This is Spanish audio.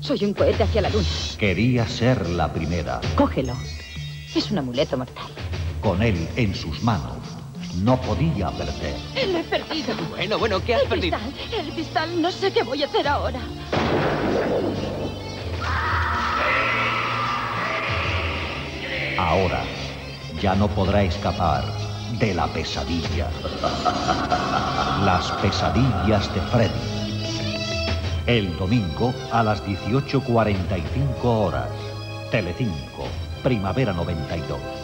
Soy un cohete hacia la luna. Quería ser la primera. Cógelo. Es un amuleto mortal. Con él en sus manos, no podía perder. Lo he perdido. Bueno, ¿qué has perdido? El cristal, no sé qué voy a hacer ahora. Ahora ya no podrá escapar de la pesadilla. Las pesadillas de Freddy. El domingo a las 18:45 horas. Telecinco, Primavera 92.